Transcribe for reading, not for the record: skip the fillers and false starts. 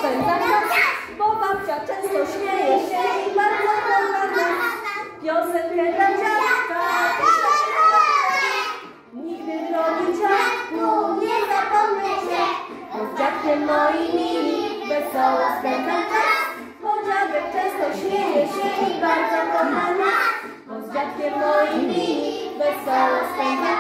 spędzam czas, bo babcia często śmieje się i bardzo kocha nas. Piosenkę dla dziadka, nigdy drogi dziadku nie zapomnę. Bo z dziadkiem moim mili wesoło spędzam czas, bo dziadek często śmieje się i bardzo kocha nas. Bo z dziadkiem moim mili wesoło spędzam czas.